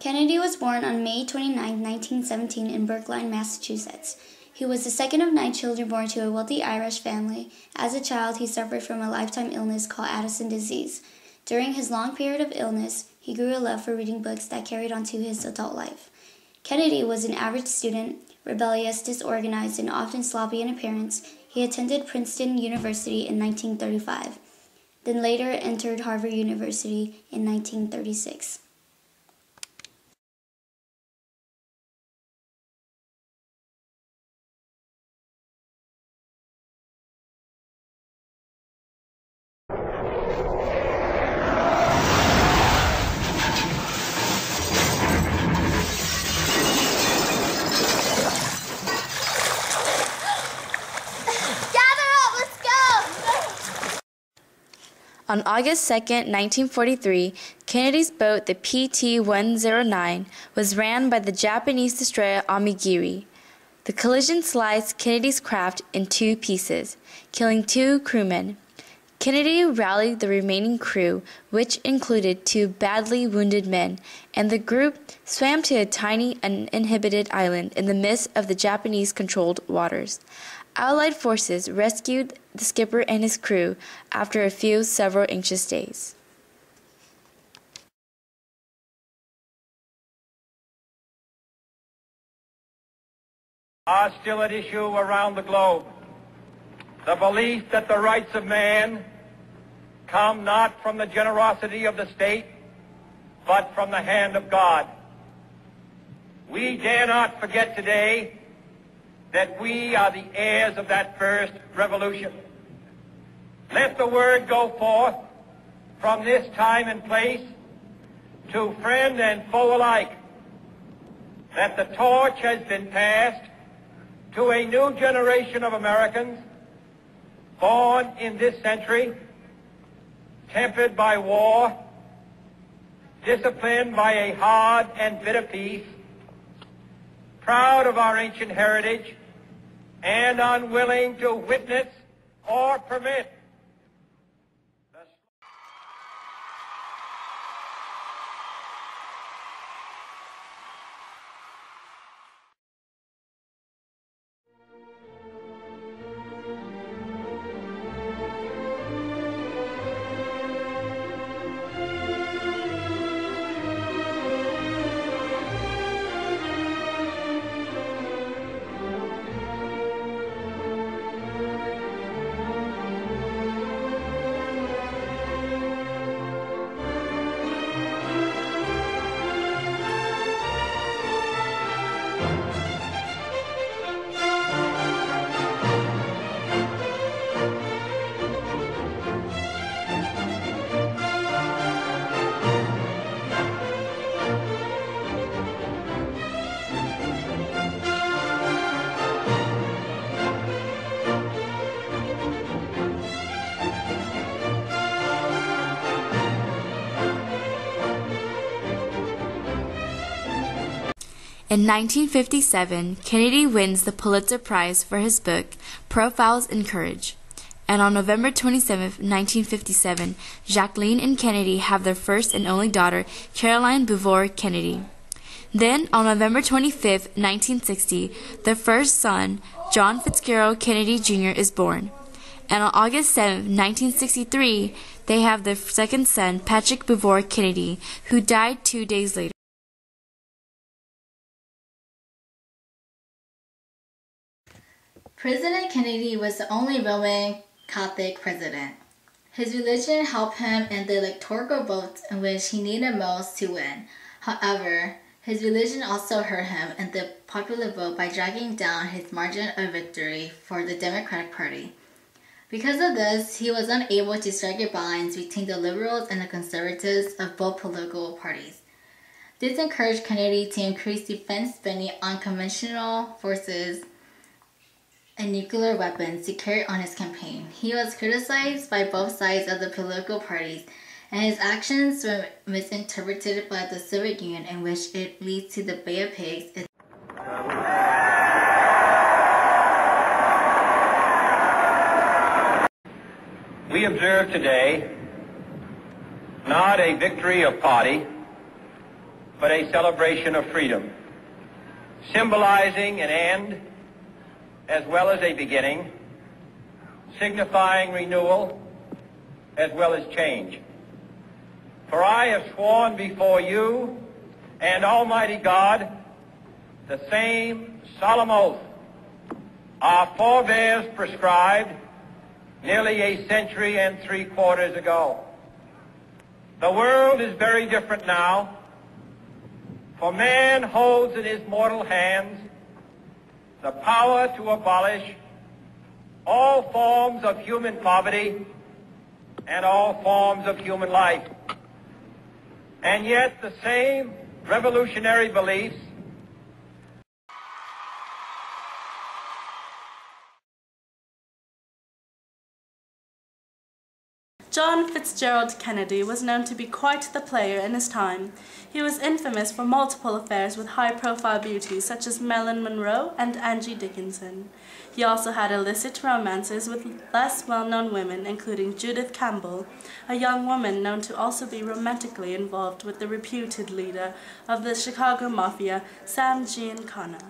Kennedy was born on May 29, 1917 in Brookline, Massachusetts. He was the second of 9 children born to a wealthy Irish family. As a child, he suffered from a lifetime illness called Addison disease. During his long period of illness, he grew a love for reading books that carried on to his adult life. Kennedy was an average student, rebellious, disorganized, and often sloppy in appearance. He attended Princeton University in 1935, then later entered Harvard University in 1936. On August 2, 1943, Kennedy's boat, the PT-109, was rammed by the Japanese destroyer Amigiri. The collision sliced Kennedy's craft in 2 pieces, killing 2 crewmen. Kennedy rallied the remaining crew, which included 2 badly wounded men, and the group swam to a tiny, uninhabited island in the midst of the Japanese-controlled waters. Allied forces rescued the skipper and his crew after a few several anxious days. Are still at issue around the globe. The belief that the rights of man come not from the generosity of the state, but from the hand of God. We dare not forget today that we are the heirs of that first revolution. Let the word go forth from this time and place to friend and foe alike that the torch has been passed to a new generation of Americans born in this century, tempered by war, disciplined by a hard and bitter peace, proud of our ancient heritage, and unwilling to witness or permit In 1957, Kennedy wins the Pulitzer Prize for his book, Profiles in Courage. And on November 27, 1957, Jacqueline and Kennedy have their first and only daughter, Caroline Buveur Kennedy. Then, on November 25, 1960, their first son, John Fitzgerald Kennedy Jr., is born. And on August 7, 1963, they have their second son, Patrick Buveur Kennedy, who died 2 days later. President Kennedy was the only Roman Catholic president. His religion helped him in the electoral votes in which he needed most to win. However, his religion also hurt him in the popular vote by dragging down his margin of victory for the Democratic Party. Because of this, he was unable to strike a balance between the liberals and the conservatives of both political parties. This encouraged Kennedy to increase defense spending on conventional forces and nuclear weapons to carry on his campaign. He was criticized by both sides of the political parties, and his actions were misinterpreted by the Soviet Union, in which it leads to the Bay of Pigs. We observe today not a victory of party, but a celebration of freedom, symbolizing an end as well as a beginning, signifying renewal as well as change. For I have sworn before you and Almighty God the same solemn oath our forebears prescribed nearly a century and 3/4 ago. The world is very different now, for man holds in his mortal hands the power to abolish all forms of human poverty and all forms of human life. And yet the same revolutionary beliefs John Fitzgerald Kennedy was known to be quite the player in his time. He was infamous for multiple affairs with high-profile beauties such as Marilyn Monroe and Angie Dickinson. He also had illicit romances with less well-known women, including Judith Campbell, a young woman known to also be romantically involved with the reputed leader of the Chicago Mafia, Sam Giancana.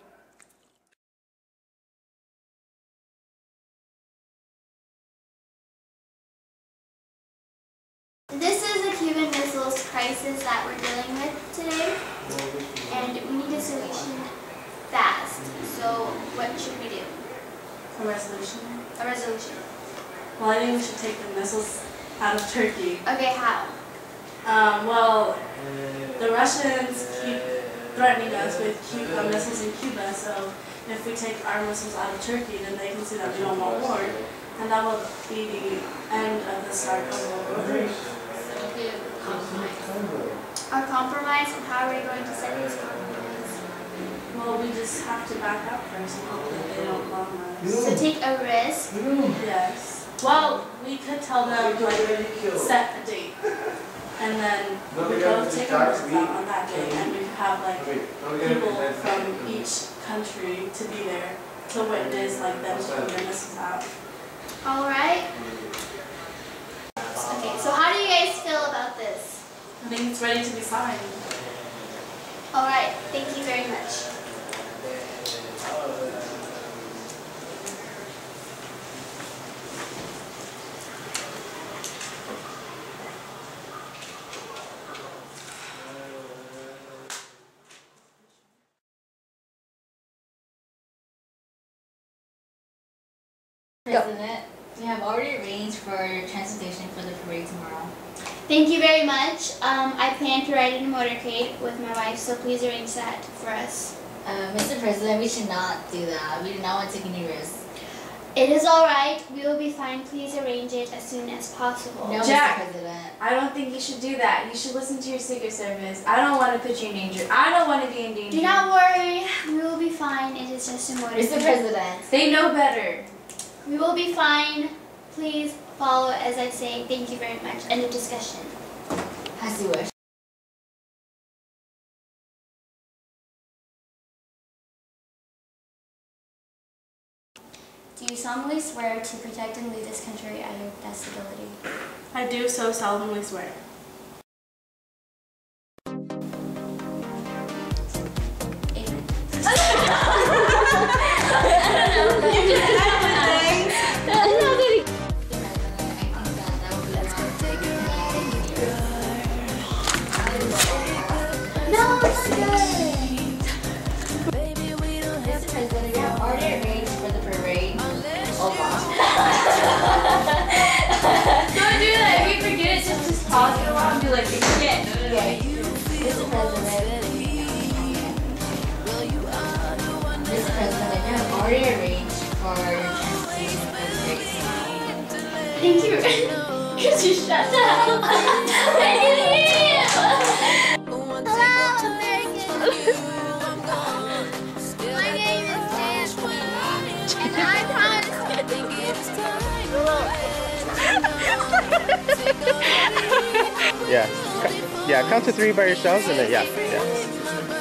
This is the Cuban Missiles crisis that we're dealing with today, and we need a solution fast. So what should we do? A resolution? A resolution. Well, I think we should take the missiles out of Turkey. Okay, how? Well, the Russians keep threatening us with missiles in Cuba, so if we take our missiles out of Turkey, then they can see that we don't want war, and that will be the end of the start of World War III. Our compromise, and how are we going to set this compromise? Well, we just have to back up first and hope that they don't bomb us. So take a risk. Yes. Well, we could tell them, like, set a date. And then we both take our missiles out on that day, and we could have, like, people from each country to be there to witness, like, them taking their missiles out. Alright. Okay, so how do you guys feel about this? I think it's ready to be signed. Alright, thank you very much. President, we have already arranged for your transportation for the parade tomorrow. Thank you very much. I plan to ride in a motorcade with my wife, so please arrange that for us. Mr. President, we should not do that. We do not want to take any risks. It is alright. We will be fine. Please arrange it as soon as possible. No, Jack. Mr. President. I don't think you should do that. You should listen to your Secret Service. I don't want to put you in danger. I don't want to be in danger. Do not worry. We will be fine. It is just a motorcade. Mr. President. They know better. We will be fine. Please follow as I say. Thank you very much. End of discussion. As you wish. Do you solemnly swear to protect and lead this country at your best ability? I do so solemnly swear. Amen. No, it's not good. Mr. President, we have already arranged for the parade. Oh gosh. Don't do that. If we forget it, just pause it a while and be like, you forget. Okay. Mr. President. Mr. President, we have already arranged for your transportation for the parade. Thank you. Could you shut the hell up? I can hear you. Hello, American. My name is Jan, and I promise Yeah. Yeah, count to 3 by yourselves and then, yeah.